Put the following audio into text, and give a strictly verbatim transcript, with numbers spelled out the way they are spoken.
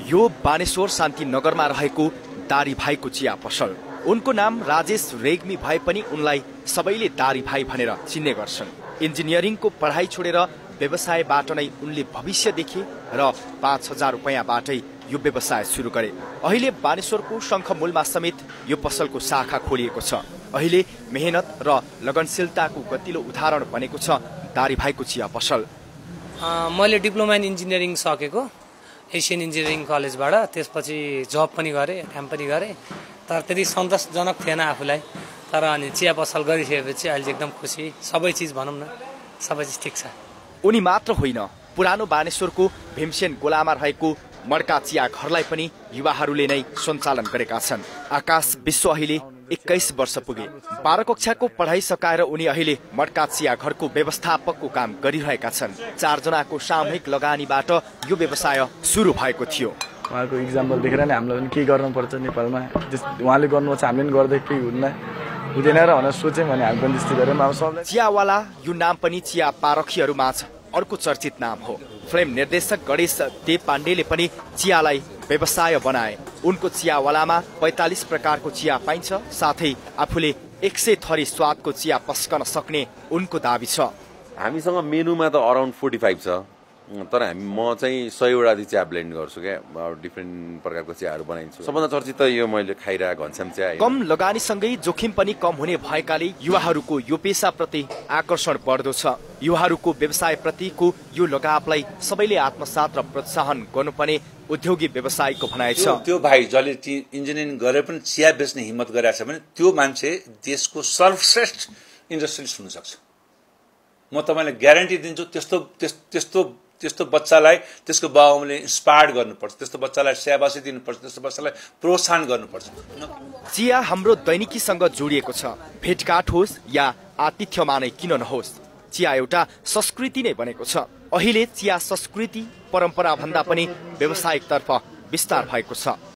यो बानेश्वर शान्तिनगरमा रहेको दारी भाइको चिया पसल। उनको नाम राजेश रेग्मी भए पनि उनलाई सबैले दारी भाइ भनेर चिन्ने गर्छन्। इन्जिनियरिङको पढाइ छोडेर व्यवसायबाट नै उनले भविष्य देखे र पाँच हजार रुपियाँबाटै यो व्यवसाय सुरु गरे। अहिले बानेश्वरको शङ्खमूलमा समेत यो पसलको शाखा खोलिएको छ। अहिले मेहनत र लगनशीलताको गतिलो उदाहरण बनेको छ दारी भाइको चिया पसल। मैले डिप्लोमा इन इन्जिनियरिङ सकेको एसियन इन्जिनियरिङ कलेजबाट, त्यसपछि जब पनि गरेँ, काम पनि गरेँ, तर त्यति सन्तोषजनक थिएन आफूलाई। तर अनि चिया पसल गरिसकेपछि अहिले एकदम खुसी, सबै चिज भनौँ न सबै चिज ठिक छ। उनी मात्र होइन, पुरानो बानेश्वरको भीमसेन गोलामा रहेको मड्का चिया घरलाई पनि युवाहरूले नै सञ्चालन गरेका छन्। आकाश विश्व अहिले एक्काइस वर्ष पुगे। बाह्र कक्षाको पढाइ सकाएर उनी अहिले मड्का चिया घरको व्यवस्थापकको काम गरिरहेका छन्। चारजनाको सामूहिक लगानीबाट यो व्यवसाय सुरु भएको थियो। उहाँको इक्जाम्पल देखेर नै हामीलाई पनि केही गर्नुपर्छ नेपालमा। उहाँले गर्नुपर्छ, हामीले पनि गर्दै केही हुन्न हुँदैन र भनेर सोचेँ भने हामी पनि त्यस्तै गऱ्यौँ। अब सबलाई चियावाला यो नाम पनि चिया पारखीहरूमाझ अर्को चर्चित नाम हो। फिल्म निर्देशक गणेश देव पाण्डेले पनि चियालाई व्यवसाय बनाए। उनको चियावालामा पैंतालिस प्रकारको चिया पाइन्छ, साथै आफूले एक सय थरी स्वादको चिया पस्कन सक्ने उनको दाबी छ। हामीसँग मेनुमा त अराउन्ड फोर्टी फाइभ छ, तर हामी म चाहिँ सयवटा चिया ब्लेन्ड गर्छु क्या, डिफ्रेन्ट प्रकारको चियाहरू बनाइन्छु। सबभन्दा चर्चित त यो मैले खाइरहेको घनश्याम चिया। कम लगानीसँगै जोखिम पनि कम हुने भएकाले युवाहरूको यो पेसाप्रति आकर्षण बढ्दो छ। युवाहरूको व्यवसायप्रतिको यो लगावलाई सबैले आत्मसात र प्रोत्साहन गर्नुपर्ने उद्योगी व्यवसायीको भनाइ छ। त्यो भाइ जसले इन्जिनियरिङ गरेर पनि चिया बेच्ने हिम्मत गरेछ भने त्यो मान्छे देशको सर्वश्रेष्ठ इन्डस्ट्रियलिस्ट हुन सक्छ। म तपाईँलाई ग्यारेन्टी दिन्छु। त्यस्तो त्यस्तो त्यस्तो बच्चालाई त्यसको बाबुआमाले इन्स्पायर गर्नुपर्छ, त्यस्तो बच्चालाई स्याबासी दिनुपर्छ, त्यस्तो बच्चालाई प्रोत्साहन गर्नुपर्छ। चिया हाम्रो दैनिकीसँग जोडिएको छ। भेटघाट होस् या आतिथ्यमा नै किन नहोस्, चिया एउटा संस्कृति नै बनेको छ। अहिले चिया संस्कृति परम्परा भन्दा पनि व्यावसायिक तर्फ विस्तार भएको छ।